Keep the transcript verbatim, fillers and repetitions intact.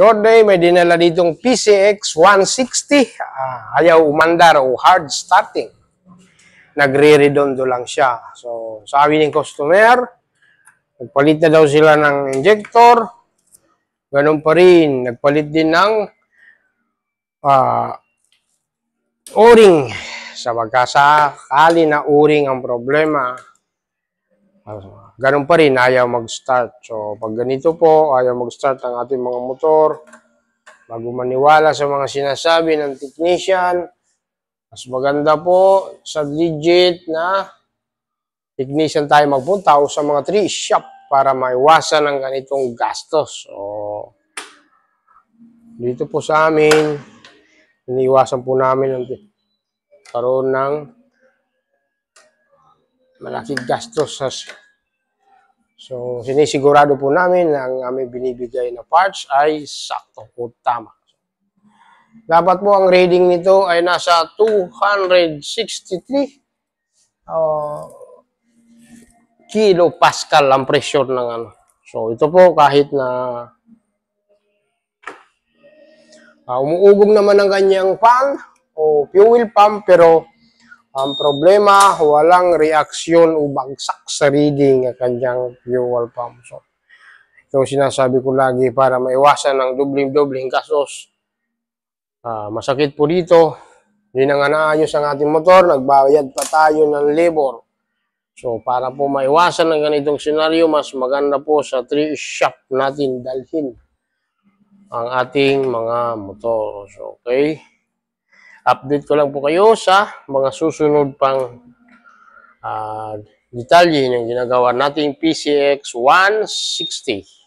Short day, may dinala ditong P C X one sixty. Uh, ayaw umandar o hard starting. Nagre-redondo lang siya. So, sabi ng customer, nagpalit na daw sila ng injector. Ganun pa rin. Nagpalit din ng uh, o-ring. Sa magkasakali na o-ring ang problema. Uh, ganun pa rin, ayaw mag-start. So, pag ganito po, ayaw mag-start ang ating mga motor. Bago maniwala sa mga sinasabi ng technician, mas maganda po sa legit na technician tayo magpunta o sa mga tree shop para maiwasan ang ganitong gastos. So, dito po sa amin, iniwasan po namin ang karoon ng malaking gastos. So, sinisigurado po namin na ang aming binibigay na parts ay sakto o tama. Dapat po ang rating nito ay nasa two hundred sixty-three uh, kilopascal ang pressure ng ano. So, ito po kahit na uh, umuugong naman ang kanyang fan o fuel pump, pero ang problema, walang reaksyon o bagsak sa reading ng kanyang fuel pump. So, ito sinasabi ko lagi para maiwasan ng dubling-dubling gastos. Uh, masakit po dito. Hindi na nga naayos ang ating motor, nagbayad pa tayo ng labor. So, para po maiwasan ng ganitong senaryo, mas maganda po sa tree shop natin dalhin ang ating mga motor. So, okay. Update ko lang po kayo sa mga susunod pang uh, detalye ng ginagawa nating P C X one sixty.